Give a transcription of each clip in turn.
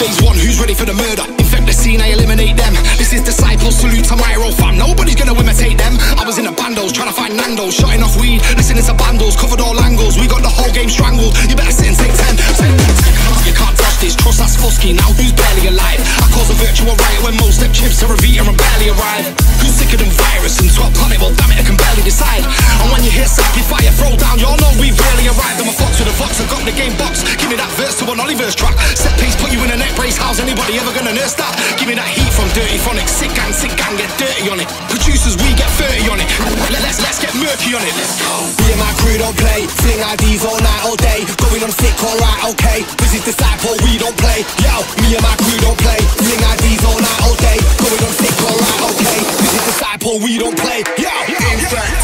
Phase 1, who's ready for the murder? Infect the scene, I eliminate them. This is Disciples, salute to my role fam. Nobody's gonna imitate them. I was in the bandos, trying to find Nando's, shotting off weed, listening to bandos, covered all angles. We got the whole game strangled. You better sit and take 10. You can't touch this, trust that's Fusky. Now who's barely alive? I cause a virtual riot when most step chips to Revita and barely arrive. Who's sicker than virus and top planet? Well damn it, I can barely decide. And when you hear Sacrifice, throw down, y'all know we've really arrived. I'm a fox with a fox, I got the game box. Give me that verse to an Oliver's track. Set piece, put you in a neck brace. How's anybody ever gonna nurse that? Give me that heat from Dirty Phonics. Sick gang, get dirty on it. Producers, we get 30 on it. Let's get murky on it. Let's go. Me and my crew don't play. Fling IDs all night, all day. Going on sick, alright, okay. This is Disciple, we don't play. Yo, me and my crew don't play. Fling IDs all night, all day. Going on sick, alright, okay. This is Disciple, we don't play. Yo, in fact,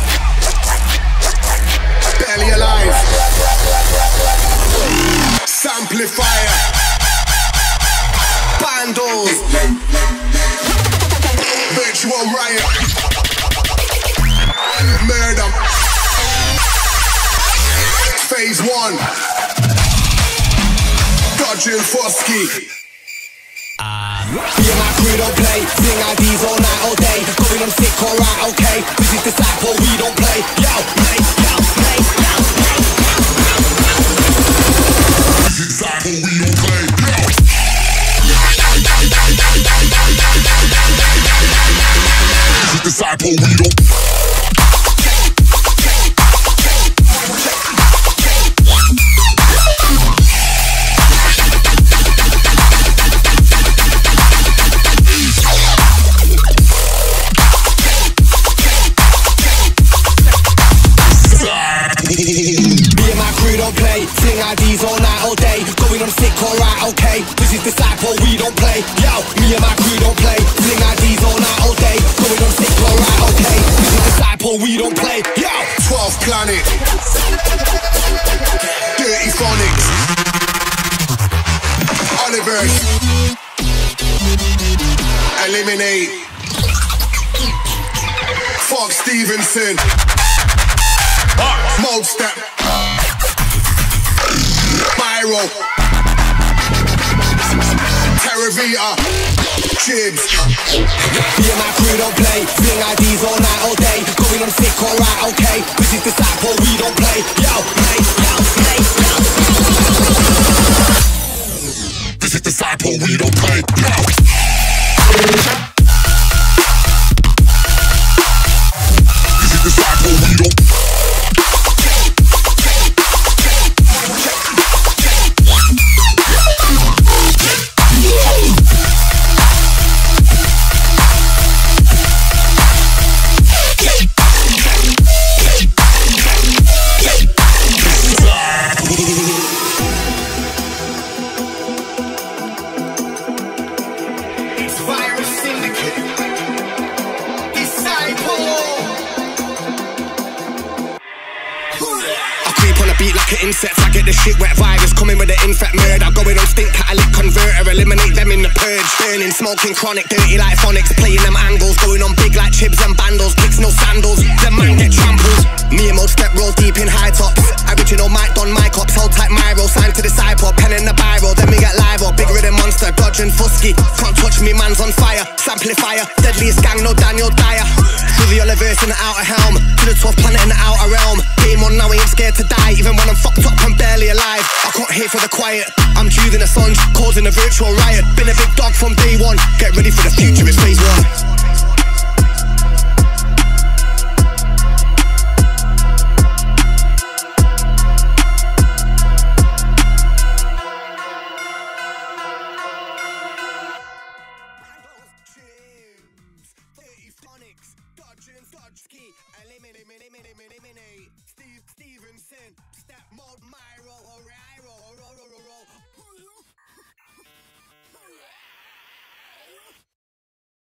barely alive. Samplifier, bandos, virtual riot, murder, phase 1, dodging Fusky. Me and my crew don't play. Fling IDs all night, all day. Going on sick, alright, okay. This is Disciple, we don't play. Yo, play, yo, play, yo, play. This is Disciple, we don't play. This is Disciple, we don't. Fling IDs all night, all day. Going on sick, alright, okay. This is Disciple, we don't play. Yo, me and my crew don't play. Fling IDs all night, all day. Going on sick, alright, okay. This is Disciple, we don't play. Yo, 12th Planet, Dirty Phonics, Oliver's, Eliminate, Fox Stevenson, Mold Step, Pyro, Terravita, Chibs. Me and my crew don't play. Fling IDs all night, all day. Going on sick, alright, okay. This is Disciple, we don't play. Yo, play, yo, play, yo. This is Disciple, we don't play. This is Disciple, we don't. Insects, I get the shit wet virus coming with the infect murder. Going on stink catalytic converter, eliminate them in the purge. Burning, smoking chronic, dirty like Phonics. Playing them angles, going on big like Chibs and Bandos. Kicks no sandals, them man get trampled. Me and Mode step roll deep in high tops. Original mic done my cops, hold tight Myro. Signed to the Disciple, pen in the biro. Then we get live up, bigger than Monster. Dodging Fusky, can't touch me, man's on fire. Samplifier, deadliest gang, no Daniel Dyer. Through the Oliver's in the outer helm, to the 12th planet in the outer realm. Game on now, I ain't scared to die. Even when I'm fucked up, I'm barely alive. I can't hear for the quiet. I'm due than a sponge, causing a virtual riot. Been a big dog from day one. Get ready for the future, it's phase 1.